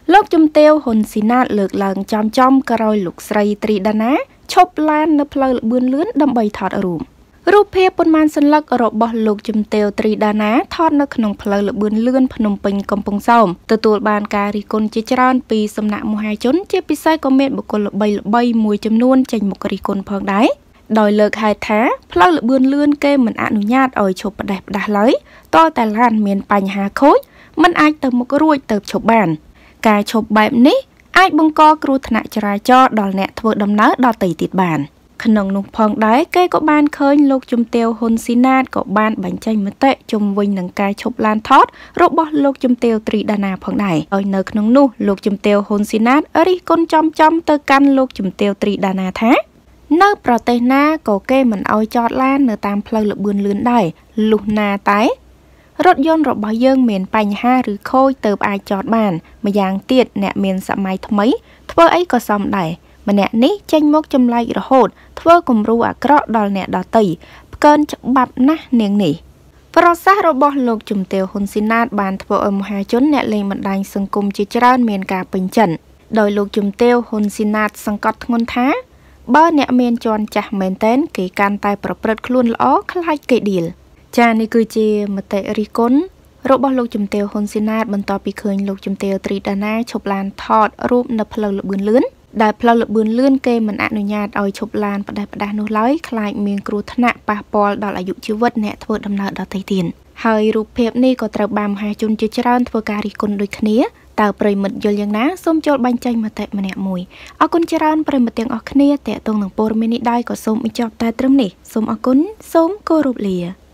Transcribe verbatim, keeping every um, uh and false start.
លោកជំទាវហ៊ុនស៊ីណាតលើកឡើងចំចំក្រោយលោកស្រីត្រីដាណាឈប់ឡាននៅផ្លូវល្បឿនលឿនដើម្បីថតរូបរូបភាពប៉ុន្មានសន្លឹករបស់លោកជំទាវត្រីដាណាថតនៅក្នុងផ្លូវល្បឿនលឿនភ្នំពេញកំពង់សោមទទួលបានការរិះគន់ជាច្រើនពីសំណាក់មហាជនជាពិសេសក៏មានបុគ្គលល្បីៗមួយចំនួនចេញមុខរិះគន់ផងដែរដោយលើកហេតុថាផ្លូវល្បឿនលឿនគេមិនអនុញ្ញាតឲ្យឈប់ផ្ដេសផ្ដាស់ឡើយតើតែឡានមានបញ្ហាខូចមិនអាចទៅមុខរួចទៅឈប់បានការឈប់បែបនេះអាចបង្កគ្រោះថ្នាក់ចរាចរណ៍ដល់អ្នកធ្វើដំណើរដទៃទៀតបានក្នុងនោះផងដែរគេក៏បានឃើញលោកជំទាវហ៊ុនស៊ីណាតក៏បានបញ្ចេញមតិជុំវិញនឹងការឈប់ឡានថតរបស់លោកជំទាវត្រីដាណាផងដែរហើយនៅក្នុងនោះលោកជំទាវហ៊ុនស៊ីណាតរិះគន់ចំចំទៅកាន់លោកជំទាវត្រីដាណាថានៅប្រទេសណាក៏គេមិនអោយចតឡាននៅតាមផ្លូវល្បឿនលឿនដែរលុះណាតែរថយន្តរបស់យើងមានបញ្ហាឬខូចទៅអាចចតបានម្យ៉ាងទៀតអ្នកមានសម័យថ្មីធ្វើអីក៏សមដែរម្នាក់នេះចេញមកចម្លែករហូតធ្វើគំរូអាក្រក់ដល់អ្នកដទៃផ្កើនច្បាប់ណាស់នាងនេះប្រសាសន៍របស់លោកជំទាវហ៊ុនស៊ីណាតបានធ្វើឲ្យមហាជនអ្នកលេងបណ្ដាញសង្គមជាច្រើនមានការពេញចិត្តដោយលោកជំទាវហ៊ុនស៊ីណាតសង្កត់ធ្ងន់ថាបើអ្នកមានជន់ចាស់មែនតែនគេកាន់តែប្រព្រឹត្តខ្លួនល្អខ្លាចគេឌីលចានេះគឺជាមតិរិះគន់របស់លោកជំទាវហ៊ុនស៊ីណាតបន្ទាប់ពីឃើញលោកជំទាវត្រីដាណាឈប់ឡានថតរូបនៅផ្លូវល្បឿនលឿនដែលផ្លូវល្បឿនលឿនគេមិនអនុញ្ញាតឲ្យឈប់ឡានផ្ដេសផ្ដាស់នោះឡើយខ្លាចមានគ្រោះថ្នាក់ប៉ះពាល់ដល់អាយុជីវិតអ្នកធ្វើដំណើរដទៃទៀតហើយរូបភាពនេះក៏ត្រូវបានមហាជនជាច្រើនធ្វើការរិះគន់ដូចគ្នាតើប្រិមិត្តយល់យ៉ាងណាសូមចូលបញ្ចេញមតិម្នាក់មួយអរគុណច្រើនប្រិមិត្តទាំងអស់គ្នាតេតងនឹងព័ត៌មាននេះដែរក៏សូមបញ្ចប់តែត្រឹមនេះសូមអរគុណសូមគោរពលា